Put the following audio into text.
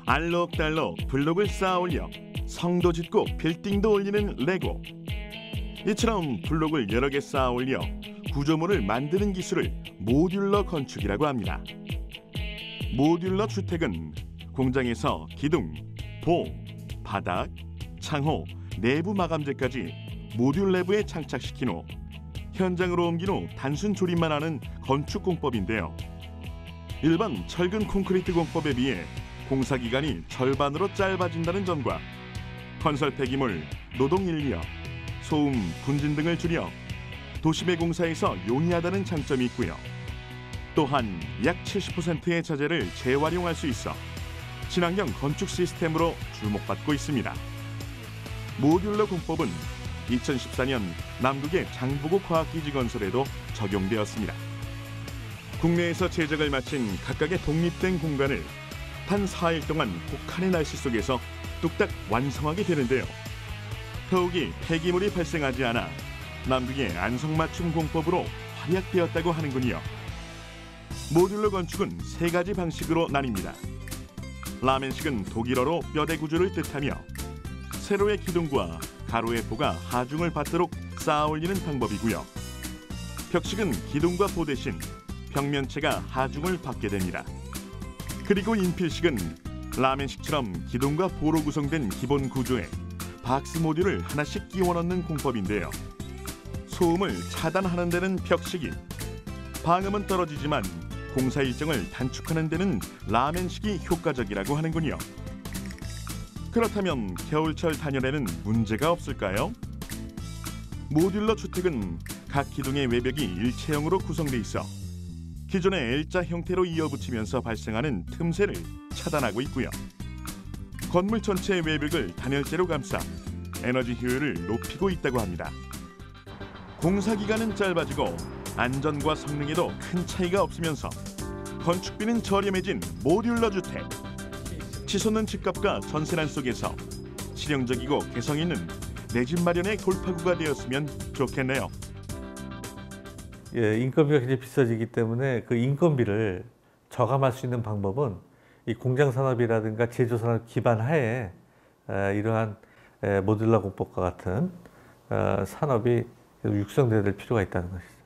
알록달록 블록을 쌓아 올려 성도 짓고 빌딩도 올리는 레고. 이처럼 블록을 여러 개 쌓아 올려 구조물을 만드는 기술을 모듈러 건축이라고 합니다. 모듈러 주택은 공장에서 기둥, 보, 바닥, 창호, 내부 마감재까지 모듈 내부에 장착시킨 후 현장으로 옮긴 후 단순 조립만 하는 건축 공법인데요. 일반 철근 콘크리트 공법에 비해 공사 기간이 절반으로 짧아진다는 점과 건설 폐기물, 노동 인력, 소음, 분진 등을 줄여 도심의 공사에서 용이하다는 장점이 있고요. 또한 약 70%의 자재를 재활용할 수 있어 친환경 건축 시스템으로 주목받고 있습니다. 모듈러 공법은 2014년 남극의 장보고 과학기지 건설에도 적용되었습니다. 국내에서 제작을 마친 각각의 독립된 공간을 단 4일 동안 혹한의 날씨 속에서 뚝딱 완성하게 되는데요. 더욱이 폐기물이 발생하지 않아 남극의 안성맞춤 공법으로 활약되었다고 하는군요. 모듈러 건축은 3가지 방식으로 나뉩니다. 라멘식은 독일어로 뼈대 구조를 뜻하며 세로의 기둥과 가로의 보가 하중을 받도록 쌓아 올리는 방법이고요. 벽식은 기둥과 보 대신 벽면체가 하중을 받게 됩니다. 그리고 인필식은 라멘식처럼 기둥과 보로 구성된 기본 구조에 박스 모듈을 하나씩 끼워 넣는 공법인데요. 소음을 차단하는 데는 벽식이, 방음은 떨어지지만 공사 일정을 단축하는 데는 라멘식이 효과적이라고 하는군요. 그렇다면 겨울철 단열에는 문제가 없을까요? 모듈러 주택은 각 기둥의 외벽이 일체형으로 구성돼 있어 기존의 L자 형태로 이어붙이면서 발생하는 틈새를 차단하고 있고요. 건물 전체의 외벽을 단열재로 감싸 에너지 효율을 높이고 있다고 합니다. 공사 기간은 짧아지고 안전과 성능에도 큰 차이가 없으면서 건축비는 저렴해진 모듈러 주택. 치솟는 집값과 전세난 속에서 실용적이고 개성 있는 내 집 마련의 돌파구가 되었으면 좋겠네요. 예, 인건비가 굉장히 비싸지기 때문에 그 인건비를 저감할 수 있는 방법은 이 공장 산업이라든가 제조 산업 기반 하에 이러한 모듈러 공법과 같은 산업이 육성돼야 될 필요가 있다는 것이죠.